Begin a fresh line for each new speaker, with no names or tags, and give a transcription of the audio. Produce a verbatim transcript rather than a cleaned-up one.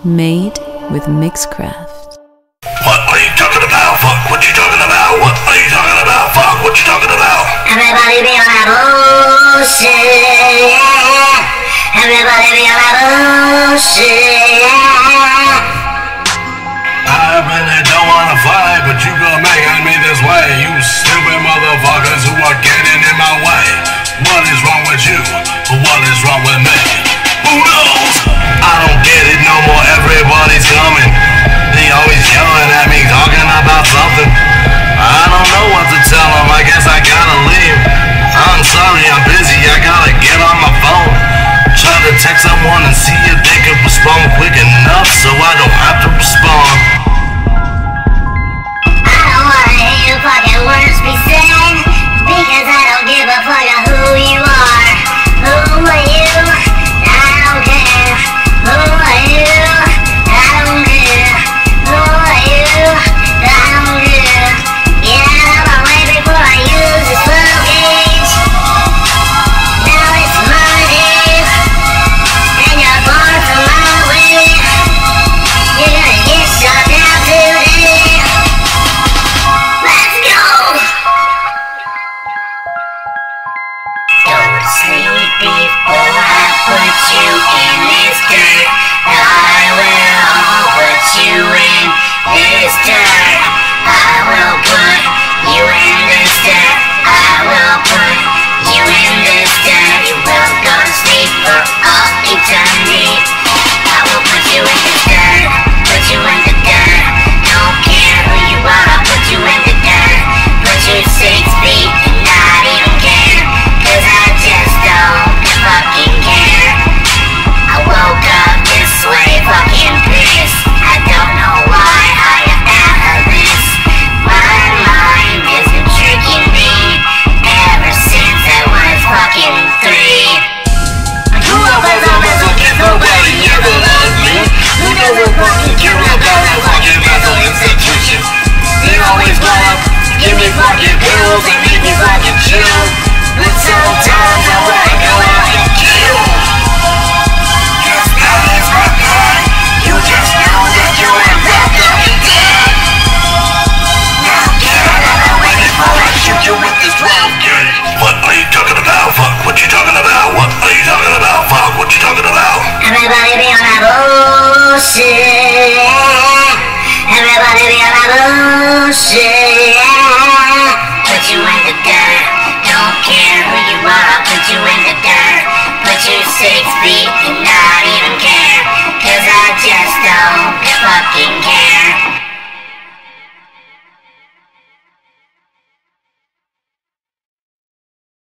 Made with Mixcraft.
What are you talking about? Fuck what you talking about? What are you talking about? Fuck what you talking about?
Everybody be on that bullshit, yeah. Everybody be on that bullshit, yeah.
I really don't wanna fight, but you gonna make me this way. You stupid motherfuckers who are getting in my way. What is wrong with you? What is wrong with me? Who knows? I don't get it no more. Everybody's coming. They always yelling at me, talking about something. I don't know what to tell them. I guess I gotta leave. I'm sorry, I'm busy. I gotta get on my phone. Try to text someone and see if they could respond quick enough so I don't have to respond.
I don't wanna hear your fucking words be said, because I don't give a fuck of who you are. Who are you? I don't care. Who are you? I don't care. Who are you? I don't care. Get out of my way before I use this slow gauge. Now it's Monday, and you're far from my way. You're gonna get shot down today. Let's go! Go to sleep before I put you in this dirt. I will put you in this dirt. I will put you in this dirt. I will put you in this dirt. You will go to sleep for all eternity. I will put you in this dirt. Put you in the dirt. Don't care who you are. I'll put you in the dirt. Put you six feet and not even care. Cause I just don't fucking care. I woke up this way, fucking pissed. I don't know why I am out of this. My mind has been tricking me ever since I was fucking three. I grew up as a little kid, nobody ever loved me. Who never fucking cared about a fucking mental institution? They always love, give me fucking pills and make me fucking chill. But sometimes I wanna go out and kill. Cause that is my time. You just know that you are fucking dead. Now get out of the way before I shoot you with this twelve gauge.
What are you talking about? Fuck what you talking about? What are you talking about? Fuck what you talking about?
Everybody be on that bullshit, yeah. Everybody be on that bullshit, yeah. Put you in the dirt. Don't care who you are, I'll put you in the dirt. Put you six feet and not even care. Cause I just don't fucking care.